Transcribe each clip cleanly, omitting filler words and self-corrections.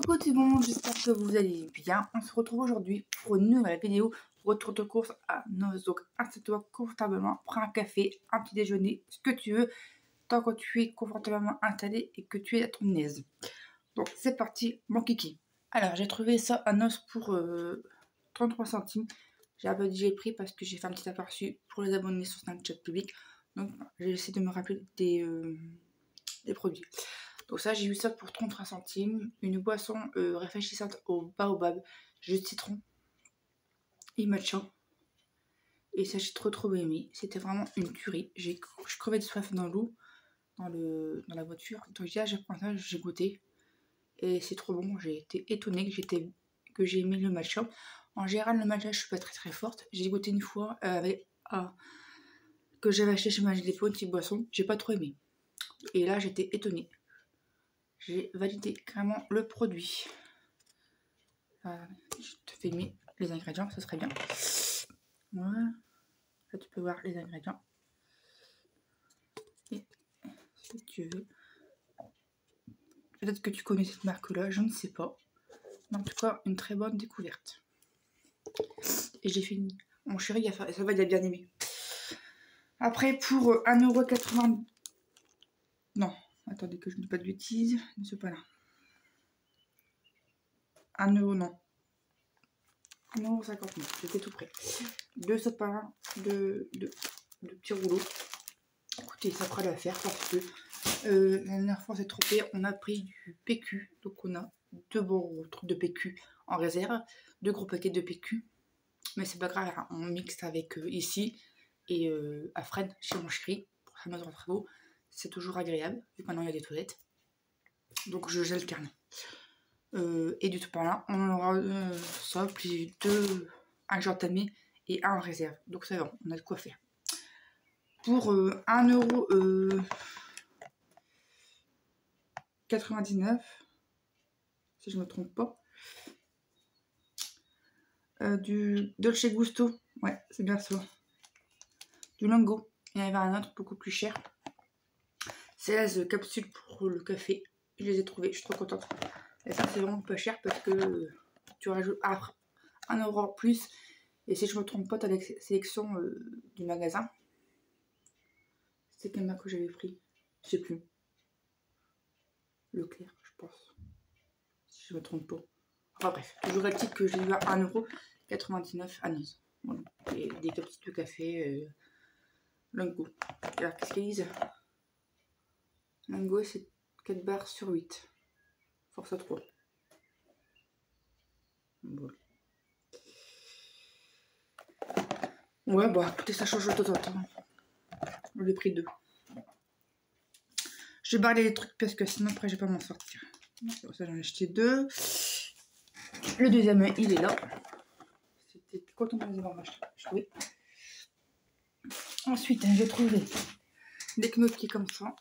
Coucou tout le monde, j'espère que vous allez bien. On se retrouve aujourd'hui pour une nouvelle vidéo retour de course à Noz. Donc installe-toi confortablement, prends un café, un petit déjeuner, ce que tu veux, tant que tu es confortablement installé et que tu es à ton aise. Donc c'est parti mon kiki. Alors j'ai trouvé ça à Noz pour 33 centimes. J'ai un peu dit j'ai pris parce que j'ai fait un petit aperçu pour les abonnés sur Snapchat public. Donc j'ai essayé de me rappeler des produits. Donc ça, j'ai eu ça pour 33 centimes. Une boisson réfléchissante au baobab, jus de citron et matcha. Et ça, j'ai trop aimé. C'était vraiment une tuerie. Je crevais de soif dans l'eau, dans la voiture. Donc j'ai pris ça, j'ai goûté. Et c'est trop bon. J'ai été étonnée que j'ai aimé le matcha. En général, le matcha, je suis pas très forte. J'ai goûté une fois que j'avais acheté chez Magic Dépôt, une petite boisson. J'ai pas trop aimé. Et là, j'étais étonnée. J'ai validé carrément le produit. Je te fais mis les ingrédients, ça serait bien. Voilà. Là, tu peux voir les ingrédients. Et si tu veux. Peut-être que tu connais cette marque-là, je ne sais pas. Mais en tout cas, une très bonne découverte. Et j'ai fini. Mon chéri, ça va, il a bien aimé. Après, pour 1,80€. Non, attendez que je ne dis pas de bêtises. Ne sais pas là. 1€, non. 1,59€, j'étais tout près. 2 sopalins, de petits rouleaux. Écoutez, ça fera l'affaire parce que la dernière fois, c'est trompé. On a pris du PQ. Donc, on a 2 bons trucs de PQ en réserve. 2 gros paquets de PQ. Mais c'est pas grave, hein, on mixe avec ici et à Fred, chez mon chéri, pour sa maison de travaux. C'est toujours agréable, vu que maintenant il y a des toilettes. Donc, je gèle carnet. Et du tout par là, on aura ça, puis 2 un jour entamé et 1 en réserve. Donc ça va, on a de quoi faire. Pour 1,99€, si je ne me trompe pas, du Dolce Gusto, ouais, c'est bien ça. Du Lango, il y en avait un autre beaucoup plus cher. 16 capsules pour le café, je les ai trouvées, je suis trop contente. Et ça, c'est vraiment pas cher parce que tu rajoutes 1€ en plus. Et si je me trompe pas, tu as la sélection du magasin. C'est quelle marque que j'avais pris? Je sais plus. Leclerc, je pense. Si je me trompe pas. Enfin bref, toujours est-il que j'ai eu à 1,99€ à Nice. Voilà. Et des capsules de café Lango. Alors qu'est-ce qu'ils disent? Lango, c'est 4 barres sur 8. Force à 3. Voilà. Ouais, bah écoutez, ça change de temps en temps. Je l'ai pris 2. Je vais barrer les trucs parce que sinon après je vais pas m'en sortir. Pour ça j'en ai acheté 2. Le deuxième il est là. C'était quand on va avoir acheté. Ensuite j'ai trouvé des gnocchis comme ça.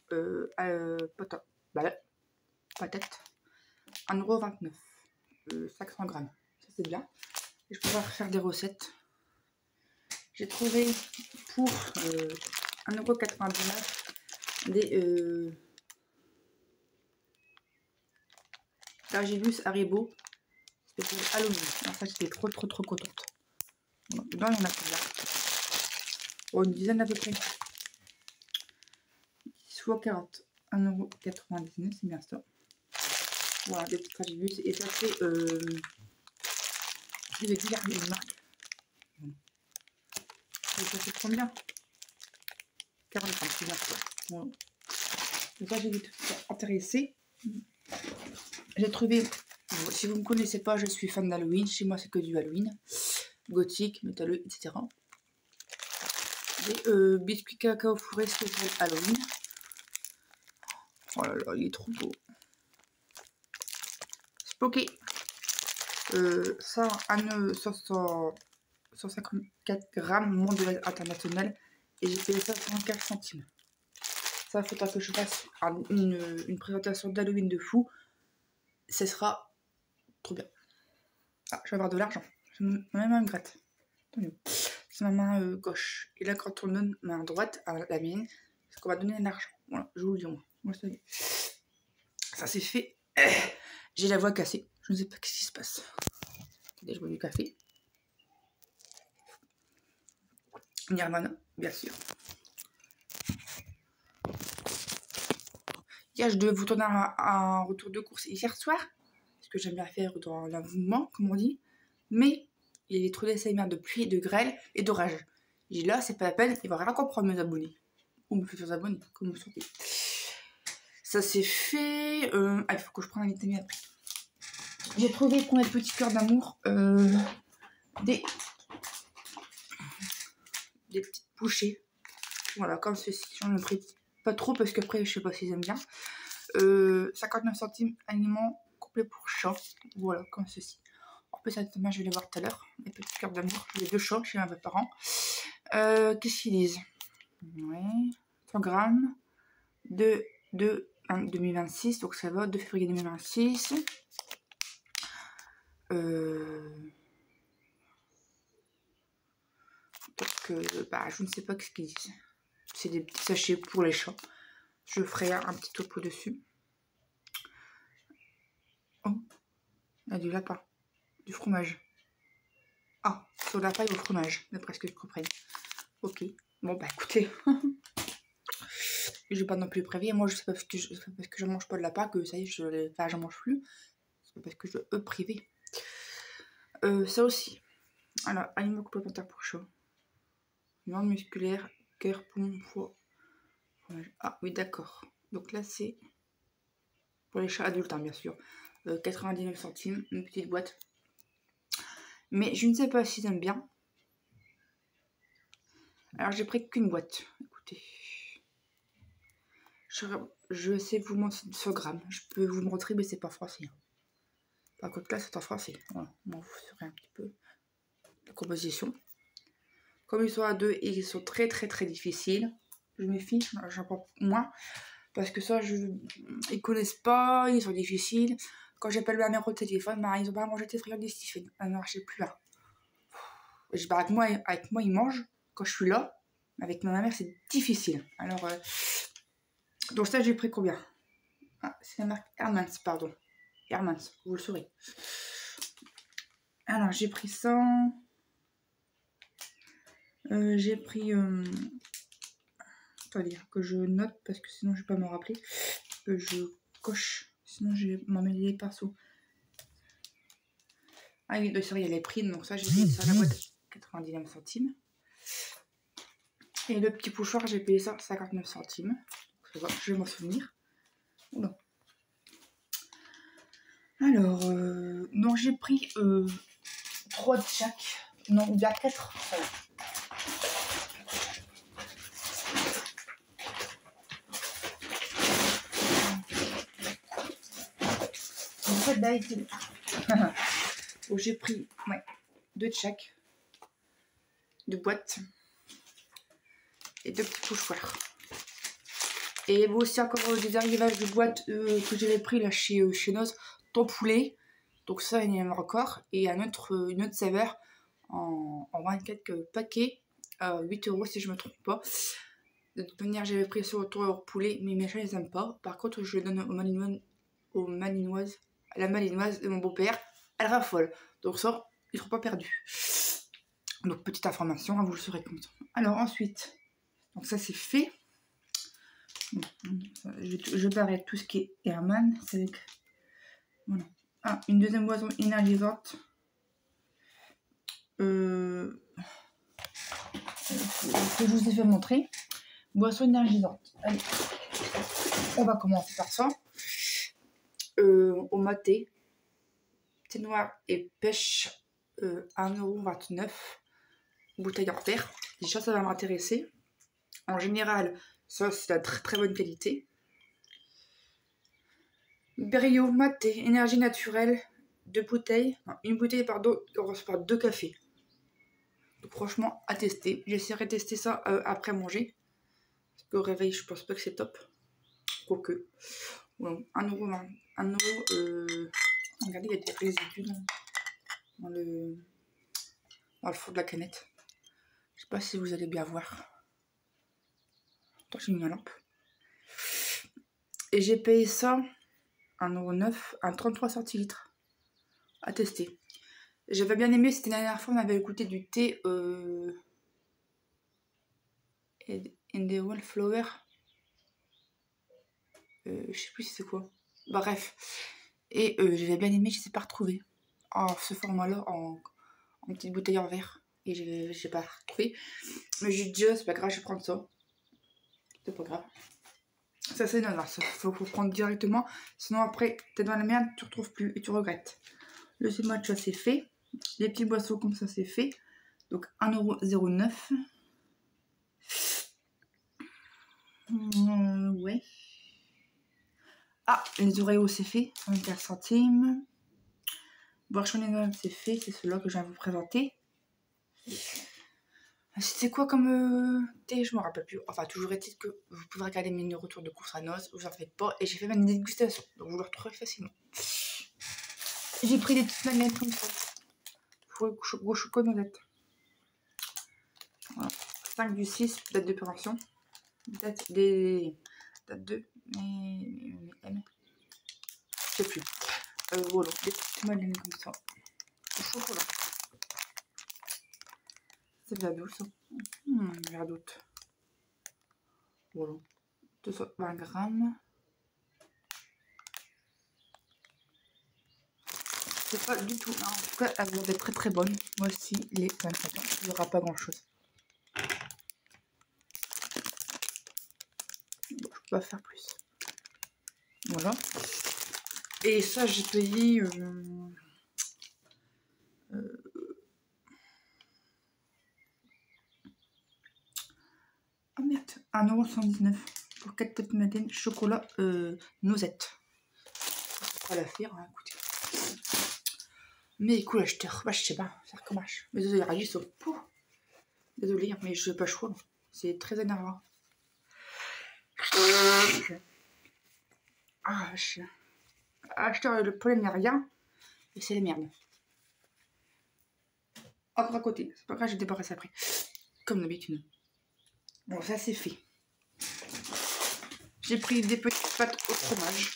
Patate. 1,29€. 500 grammes. Ça c'est bien. Et je peux pouvoir faire des recettes. J'ai trouvé pour 1,99€ des Argilus Haribo spécial Halloween. Alors ça j'étais trop contente. Bon, dedans il y en a plusieurs. Oh, une dizaine à peu près. Soit 40. 1,99€, c'est bien ça. Voilà, des petits Argilus. Et ça c'est je vais dire une marque. Et ça fait combien? 40 grammes, c'est bien ça. Voilà. Donc là j'ai vu tout ça intéressé. J'ai trouvé, si vous ne me connaissez pas, je suis fan d'Halloween. Chez moi, c'est que du Halloween. Gothique, métalleux, etc. Des biscuits cacao fourré spécial Halloween. Oh là là, il est trop beau. Spooky. Ça, 154 grammes, mondial international. Et j'ai payé ça 34 centimes. Ça, il faudra que je fasse une présentation d'Halloween de fou. Ce sera trop bien. Ah, je vais avoir de l'argent. Ma main me gratte. C'est ma main gauche. Et là, quand on donne ma main droite à la mienne, c'est qu'on va donner de l'argent. Voilà, je vous le dis moi. Moi, ça c'est fait. J'ai la voix cassée. Je ne sais pas ce qui se passe. Attendez, je bois du café. Nirvana, bien sûr. Hier, je devais vous tourner un retour de course hier soir. Ce que j'aime bien faire dans l'avouement, comme on dit. Mais il y avait trop d'SMR de pluie, de grêle et d'orage. J'ai dit là, c'est pas la peine, il va rien comprendre mes abonnés. Ou mes futurs abonnés, comme vous sentez. Ça c'est fait. Il faut que je prenne un vitamine après. J'ai trouvé pour mes petits cœurs d'amour des petites bouchées. Voilà, comme ceci. J'en ai pris pas trop parce qu'après, je sais pas s'ils aiment bien. 59 centimes, aliment complet pour chat. Voilà, comme ceci. En plus, demain, je vais les voir tout à l'heure. Les petits cœurs d'amour. J'ai 2 chats chez mes parents. Qu'est-ce qu'ils disent? Ouais. 100 grammes. 2026, donc ça va. 2 février 2026. Donc, bah, je ne sais pas ce qu'ils disent. C'est des petits sachets pour les chats. Je ferai un petit topo dessus. Oh, il y a du lapin, du fromage. Ah, sur la paille au fromage, d'après ce que je comprenne. Ok, bon bah écoutez, je vais pas non plus priver. Moi je sais pas parce que je mange pas de lapin que ça y est, j'en mange plus. C'est parce que je veux priver. Ça aussi. Alors, aliments complémentaires pour chat. Viande musculaire, cœur, poumon, foie, fromage. Ah oui, d'accord. Donc là c'est pour les chats adultes, hein, bien sûr. 99 centimes, une petite boîte. Mais je ne sais pas s'ils aiment bien. Alors j'ai pris qu'une boîte. Écoutez. Je sais vous montrer 100 grammes. Je peux vous montrer, mais c'est pas français. Par contre là c'est en français. Voilà. Bon, vous saurez un petit peu la composition. Comme ils sont à 2 et ils sont très difficiles, je me fie, j'en prends moins. Parce que ça, ils connaissent pas, ils sont difficiles. Quand j'appelle ma mère au téléphone, bah, ils ont pas mangé tes friandises, Stephen. Ça ne marchait plus là. Avec moi, ils mangent. Quand je suis là, avec ma mère, c'est difficile. Alors, donc ça, j'ai pris combien? Ah, c'est la marque Hermans, pardon. Hermans, vous le saurez. Alors, j'ai pris ça. J'ai pris... attendez, que je note, parce que sinon, je vais pas me rappeler. Que je coche. Sinon, je vais m'en mêler les pinceaux. Ah oui, c'est vrai, il y a les prix. Donc ça, j'ai payé ça à la boîte 99 centimes. Et le petit pochoir, j'ai payé ça 59 centimes. Donc, je vais m'en souvenir. Oula. Alors, donc j'ai pris 3 de chaque. Non, ou bien 4. Voilà. En fait, d'ailleurs, donc j'ai pris 2 de chaque. 2 boîtes. Et 2 petits pochoirs. Et vous aussi encore des arrivages de boîtes que j'avais pris là chez Noz, ton poulet. Donc ça, il y en a encore. Et une autre saveur en 24 paquets. 8 € si je me trompe pas. De toute manière, j'avais pris sur autour poulet, mais mes chats ils aiment pas. Par contre, je le donne à la malinoise de mon beau-père. Elle raffole. Donc ça, ils ne seront pas perdus. Donc petite information, hein, vous le saurez comme ça. Alors ensuite, donc ça c'est fait. Je vais arrêter tout ce qui est Herman. C'est avec... Voilà. Ah, une deuxième boisson énergisante. Que je vous ai fait montrer. Boisson énergisante. Allez, on va commencer par ça. Au maté, thé noir et pêche, 1,29 €. Bouteille en verre. Déjà, ça va m'intéresser. En général, ça, c'est de très bonne qualité. Brio maté, énergie naturelle, 2 bouteilles. Non, une bouteille, pardon, on reçoit 2 cafés. Donc, franchement, à tester. J'essaierai de tester ça après manger. Parce qu'au réveil, je pense pas que c'est top. Quoique. Ouais, 1,20 €. Regardez, il y a des résidus dans le fond de la canette. Je sais pas si vous allez bien voir. Attends, j'ai mis ma lampe. Et j'ai payé ça 1,9 €, un 33 centilitres à tester. J'avais bien aimé, c'était la dernière fois, on avait goûté du thé in the Wallflower. Je sais plus si c'est quoi. Bref. Et j'avais bien aimé, je ne sais pas retrouvé. Ce format-là, en petite bouteille en verre. Et j'ai pas retrouvé. Mais j'ai dit, c'est pas grave, je vais prendre ça. C'est pas grave. Ça, c'est non, ça faut prendre directement. Sinon, après, t'es dans la merde, tu retrouves plus et tu regrettes. Le matcha, c'est fait. Les petits boissons comme ça, c'est fait. Donc, 1,09 €. Ouais. Ah, les Oreos, c'est fait. 24 centimes. Boire chaud c'est fait. C'est celui-là que je viens de vous présenter. C'était quoi comme thé? Je me rappelle plus. Enfin, toujours est-il que vous pouvez regarder mes retours de course à noces, vous en faites pas. Et j'ai fait même une dégustation, donc vous le retrouverez facilement. J'ai pris des petites manettes comme ça. Gros chocolat. Voilà. 5/6, date de péremption. Date de. Je sais plus. Voilà, des petites manettes comme ça. Au chocolat. C'est de la douce. Verre d'autre. Voilà. 220 grammes. C'est pas du tout. En tout cas, elles vont être très très bonnes. Moi aussi, les 24 ans, il n'y aura pas grand chose. Bon, je peux pas faire plus. Voilà. Et ça, j'ai payé. Oh merde, 1,119 € pour 4 petites madeleines chocolat noisette. C'est pas la faire, hein, écoutez. Mais cool acheteur, bah je sais pas, ça recommence. Mais désolé, radis sont pour. Désolé, mais je n'ai pas le choix. C'est très énervant. Ah, acheteur, le problème, il n'y a rien. Et c'est la merde. Encore à côté, c'est pas grave, je débarrasse après. Comme d'habitude. Bon, ça c'est fait. J'ai pris des petites pâtes au fromage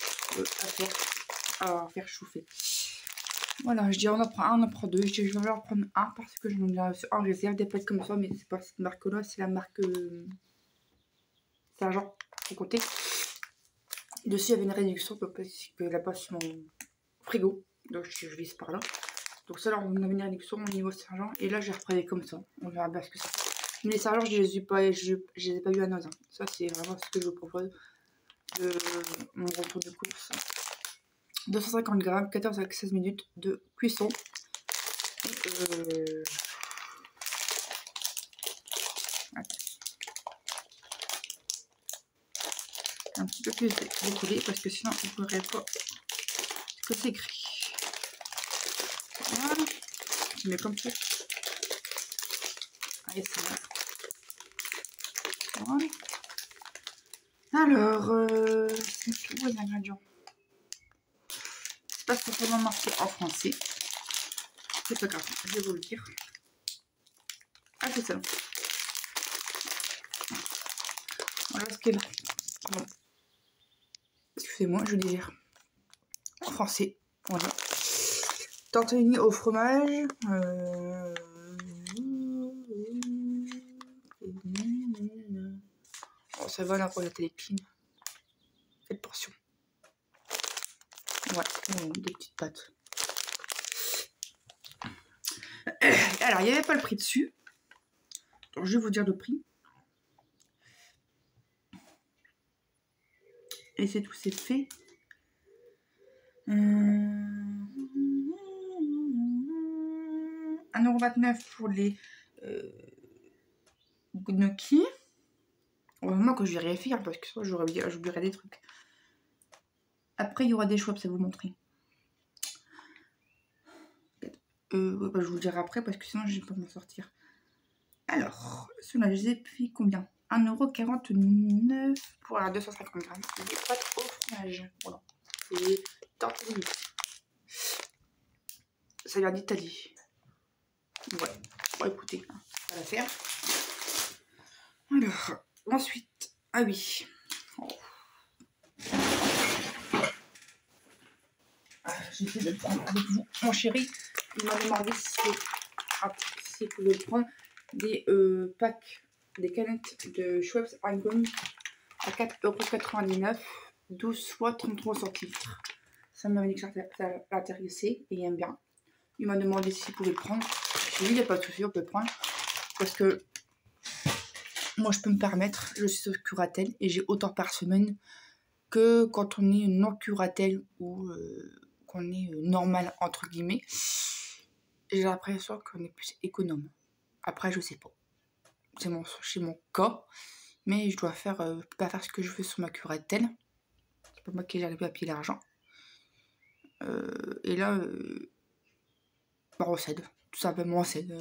à faire chauffer. Voilà, je dis on en prend un, on en prend deux. Je dis je vais en prendre un parce que j'en ai bien en réserve des pâtes comme ça, mais c'est pas cette marque-là, c'est la marque Saint-Jean à côté. Dessus, il y avait une réduction parce que là-bas, c'est mon frigo. Donc, je vise par là. Donc, ça, là, on avait une réduction au niveau Saint-Jean. Et là, j'ai repris comme ça. On verra bien ce que c'est. Mais les Saint-Jean, je les ai pas eu à Noz. Ça, c'est vraiment ce que je vous propose de mon retour de course. 250 grammes, 14 à 16 minutes de cuisson. Et un petit peu plus décollé parce que sinon on ne verrait pas ce que c'est écrit. Voilà. Je mets comme ça. Allez, c'est là. Voilà. Alors, c'est tout les ingrédients. C'est pas spécialement marqué en français. C'est pas grave, je vais vous le dire. Ah, c'est ça. Voilà ce qu'est là. Bon. Excusez-moi, je digère. En français. Voilà. Tortellini au fromage. Oh, ça va là pour la télécline. Cette portion. Ouais, des petites pâtes. Alors, il n'y avait pas le prix dessus. Donc, je vais vous dire le prix. Et c'est tout, c'est fait. 1,29 € pour les gnocchis. Heureusement que je vais réécrire parce que ça, j'oublierais des trucs. Après, il y aura des choix, ça vous montrer. Ouais, bah, je vous le dirai après parce que sinon, je ne vais pas m'en sortir. Alors, ceux-là, je les ai pris combien? 1,49 € pour la 250 grammes. Des pâtes au fromage. Voilà. C'est tortellini. Ça vient d'Italie. Ouais. Bon, écoutez, on va la faire. Alors, ensuite, ah oui. Oh. j'essaie de prendre avec vous. Mon chéri, il m'a demandé si il pouvait prendre des packs, des canettes de Schweppes Algon à 4,99 €, 12 fois 33 centilitres. Ça m'a dit que ça l'intéressait et il aime bien. Il m'a demandé s'il pouvait le prendre. J'ai dit, il n'y a pas de souci, on peut le prendre. Parce que moi, je peux me permettre, je suis sur Curatel et j'ai autant par semaine que quand on est non Curatel ou qu'on est normal, entre guillemets. J'ai l'impression qu'on est plus économe. Après, je sais pas. C'est mon cas. Mais je dois faire, je peux pas faire ce que je veux sur ma Curatel. C'est pas moi qui j'arrive à payer l'argent. Et là, on s'aide. Tout simplement, on s'aide.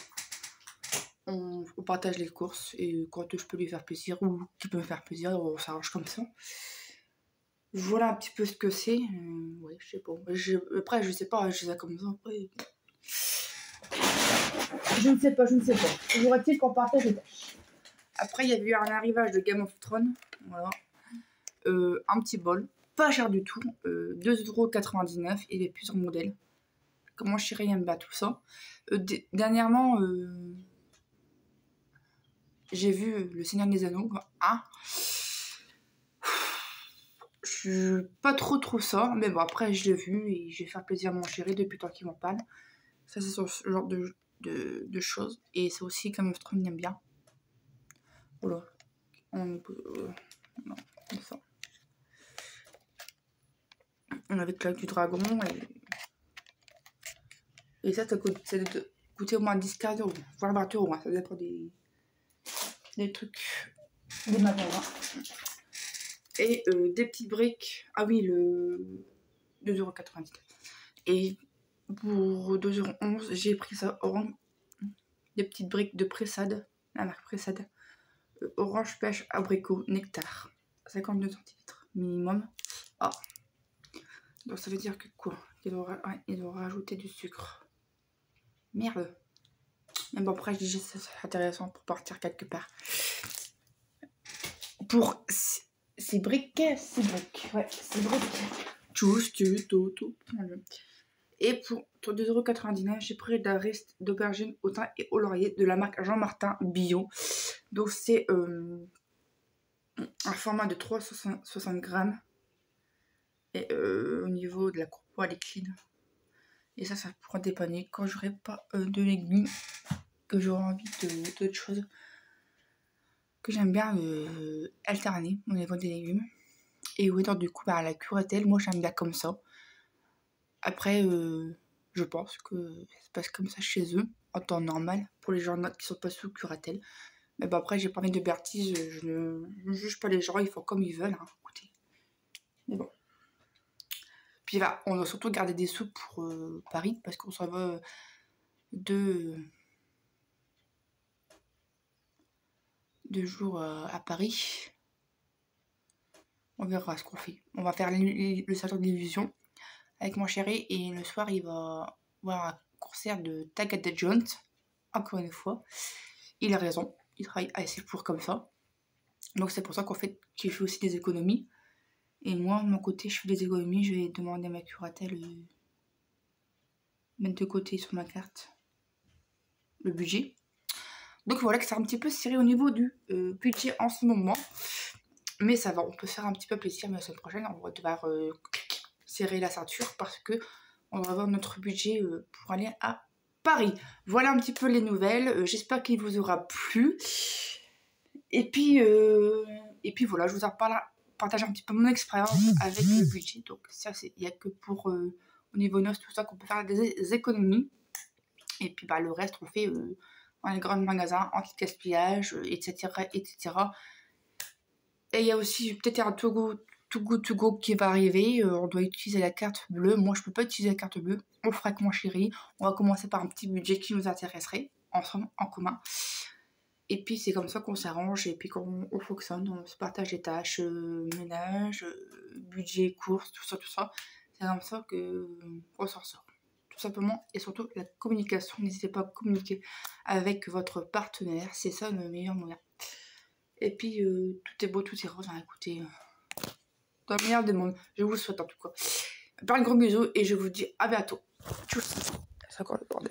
On partage les courses et quand je peux lui faire plaisir ou qui peut me faire plaisir, on s'arrange comme ça. Voilà un petit peu ce que c'est. Ouais, je sais pas. Après, je sais pas, je sais ça comme ça. Après, je ne sais pas. Toujours est-il qu'on partage les tâches. Après, il y a eu un arrivage de Game of Thrones. Voilà. Un petit bol. Pas cher du tout. 2,99 € et il y a plusieurs modèles. Comment chérie aime bien tout ça. Dernièrement, j'ai vu Le Seigneur des Anneaux. Je suis pas trop ça, mais bon, après je l'ai vu et je vais faire plaisir à mon chéri depuis le temps qu'il m'en parle. Ça, c'est sur ce genre de choses. Et c'est aussi comme Thrones aime bien. Voilà. Non, comme ça. On avait Claque du Dragon et ça de coûter au moins 10-15 €, voire 20 €. Ça dépend des trucs, des magasins. Et des petites briques. Ah oui, le 2,99 €. Et pour 2,11 €, j'ai pris ça orange. Des petites briques de Pressade, la marque Pressade. Orange pêche abricot nectar. 52 centilitres minimum. Ah. Donc ça veut dire que quoi? Il doit rajouter du sucre. Merde. Mais bon, après, je dis que c'est intéressant pour partir quelque part. Pour ces briques. Ouais, ces briques. Tout. Et pour 2,99 €, j'ai pris de la reste d'aubergine au thym et au laurier de la marque Jean-Martin Bio. Donc c'est un format de 360 grammes. Et au niveau de la courroie liquide. Et ça pourra dépanner quand j'aurai pas de légumes, que j'aurai envie d'autres choses. Que j'aime bien alterner au niveau des légumes. Et oui, donc du coup, la Curatel, moi j'aime bien comme ça. Après, je pense que ça se passe comme ça chez eux, en temps normal, pour les gens qui sont pas sous Curatel. Mais bon, après, j'ai pas envie de bêtises, je ne juge pas les gens, ils font comme ils veulent, hein, écoutez. Mais bon. Puis là, on doit surtout garder des sous pour Paris, parce qu'on s'en va 2 jours à Paris. On verra ce qu'on fait. On va faire le salon de l'illusion avec mon chéri et le soir il va voir un concert de Tagada Jones. Encore une fois, il a raison, il travaille assez pour comme ça. Donc c'est pour ça qu'il fait aussi des économies. Et moi, de mon côté, je fais des économies. Je vais demander à ma Curatel mettre de côté sur ma carte le budget. Donc voilà que c'est un petit peu serré au niveau du budget en ce moment. Mais ça va, on peut faire un petit peu plaisir. Mais la semaine prochaine, on va devoir serrer la ceinture parce que on va avoir notre budget pour aller à Paris. Voilà un petit peu les nouvelles. J'espère qu'il vous aura plu. Et puis voilà, je vous en partage un petit peu mon expérience avec le budget. Donc ça, il n'y a que pour au niveau noces, tout ça, qu'on peut faire des économies. Et puis le reste, on fait dans les grands magasins, anti-gaspillage, etc. Et il y a aussi peut-être un To Go qui va arriver. On doit utiliser la carte bleue. Moi, je peux pas utiliser la carte bleue. On le fera avec mon chéri. On va commencer par un petit budget qui nous intéresserait, ensemble, en commun. Et puis, c'est comme ça qu'on s'arrange. Et puis, qu'on fonctionne, on se partage les tâches, ménage, budget, courses, tout ça. C'est comme ça qu'on s'en sort. Tout simplement. Et surtout, la communication. N'hésitez pas à communiquer avec votre partenaire. C'est ça le meilleur moyen. Et puis, tout est beau, tout est rose. Hein, écoutez, dans le meilleur des mondes. Je vous le souhaite en tout cas. Plein de gros bisous et je vous dis à bientôt. Tchuss. C'est encore le bordel.